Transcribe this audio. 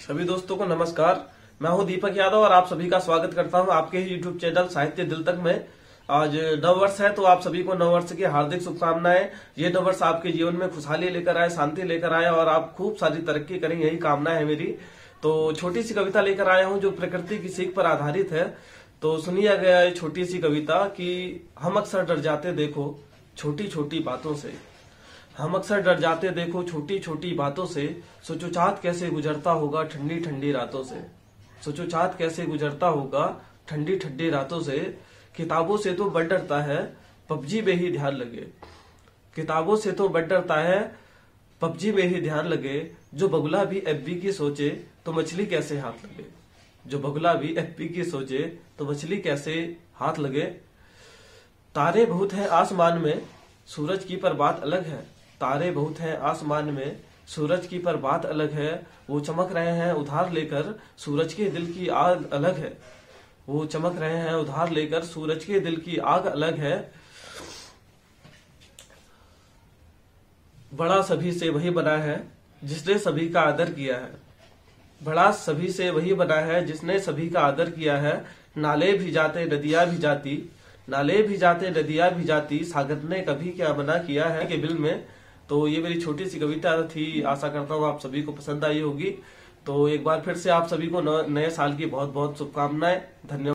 सभी दोस्तों को नमस्कार। मैं हूं दीपक यादव और आप सभी का स्वागत करता हूं आपके ही यूट्यूब चैनल साहित्य दिल तक में। आज नव वर्ष है तो आप सभी को नव वर्ष की हार्दिक शुभकामनाएं। ये नव वर्ष आपके जीवन में खुशहाली लेकर आए, शांति लेकर आए और आप खूब सारी तरक्की करें, यही कामना है मेरी। तो छोटी सी कविता लेकर आया हूं जो प्रकृति की सीख पर आधारित है। तो सुनिया गया ये छोटी सी कविता कि हम अक्सर डर जाते देखो छोटी छोटी बातों से। हम अक्सर डर जाते देखो छोटी छोटी बातों से। सोचो चाँद कैसे गुजरता होगा ठंडी ठंडी रातों से। सोचो चाँद कैसे गुजरता होगा ठंडी ठंडी रातों से। किताबों से तो बड़ डरता है पबजी में ही ध्यान लगे। किताबों से तो बड़ डरता है पबजी में ही ध्यान लगे। जो बगुला भी एफबी की सोचे तो मछली कैसे हाथ लगे। जो बगुला भी एफबी की सोचे तो मछली कैसे हाथ लगे। तारे बहुत हैं आसमान में सूरज की पर बात अलग है। तारे बहुत हैं आसमान में सूरज की पर बात अलग है। वो चमक रहे हैं उधार लेकर सूरज के दिल की आग अलग है। वो चमक रहे हैं उधार लेकर सूरज के दिल की आग अलग है। बड़ा सभी से वही बना है जिसने सभी का आदर किया है। बड़ा सभी से वही बना है जिसने सभी का आदर किया है। नाले भी जाते नदियां भी जाती, नाले भी जाते नदियां भी जाती, सागर ने कभी क्या मना किया है के बिल में। तो ये मेरी छोटी सी कविता थी, आशा करता हूँ आप सभी को पसंद आई होगी। तो एक बार फिर से आप सभी को नए साल की बहुत बहुत शुभकामनाएं। धन्यवाद।